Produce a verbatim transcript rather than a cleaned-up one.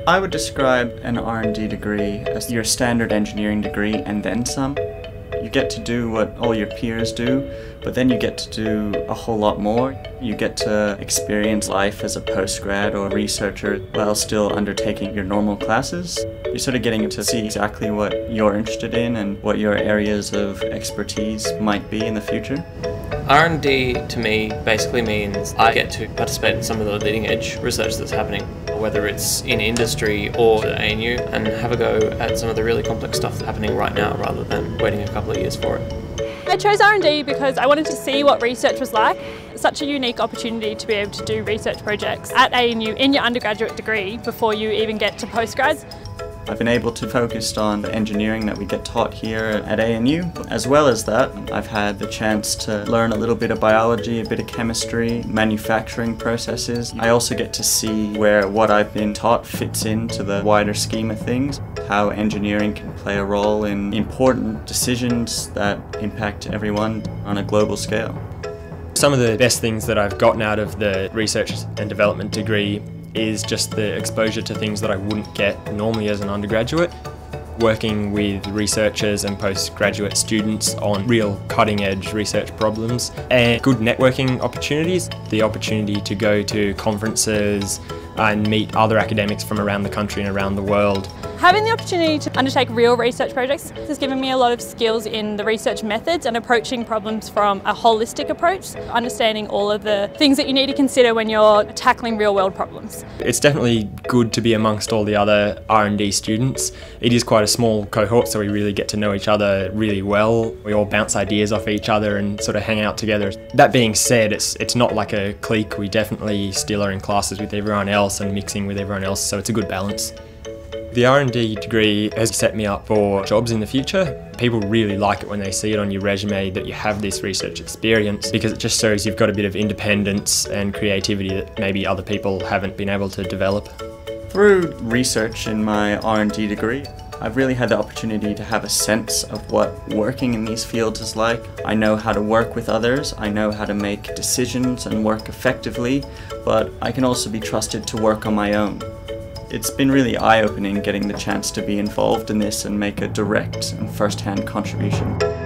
I would describe an R and D degree as your standard engineering degree and then some. You get to do what all your peers do, but then you get to do a whole lot more. You get to experience life as a postgrad or researcher while still undertaking your normal classes. You're sort of getting to see exactly what you're interested in and what your areas of expertise might be in the future. R and D to me basically means I get to participate in some of the leading edge research that's happening, whether it's in industry or at A N U, and have a go at some of the really complex stuff that's happening right now rather than waiting a couple of years for it. I chose R and D because I wanted to see what research was like. It's such a unique opportunity to be able to do research projects at A N U in your undergraduate degree before you even get to postgrads. I've been able to focus on the engineering that we get taught here at A N U. As well as that, I've had the chance to learn a little bit of biology, a bit of chemistry, manufacturing processes. I also get to see where what I've been taught fits into the wider scheme of things, how engineering can play a role in important decisions that impact everyone on a global scale. Some of the best things that I've gotten out of the research and development degree is just the exposure to things that I wouldn't get normally as an undergraduate. Working with researchers and postgraduate students on real cutting-edge research problems, and good networking opportunities, the opportunity to go to conferences and meet other academics from around the country and around the world. Having the opportunity to undertake real research projects has given me a lot of skills in the research methods and approaching problems from a holistic approach, understanding all of the things that you need to consider when you're tackling real world problems. It's definitely good to be amongst all the other R and D students. It is quite a small cohort, so we really get to know each other really well. We all bounce ideas off each other and sort of hang out together. That being said, it's, it's not like a clique. We definitely still are in classes with everyone else and mixing with everyone else, so it's a good balance. The R and D degree has set me up for jobs in the future. People really like it when they see it on your resume that you have this research experience, because it just shows you've got a bit of independence and creativity that maybe other people haven't been able to develop. Through research in my R and D degree, I've really had the opportunity to have a sense of what working in these fields is like. I know how to work with others, I know how to make decisions and work effectively, but I can also be trusted to work on my own. It's been really eye-opening getting the chance to be involved in this and make a direct and first-hand contribution.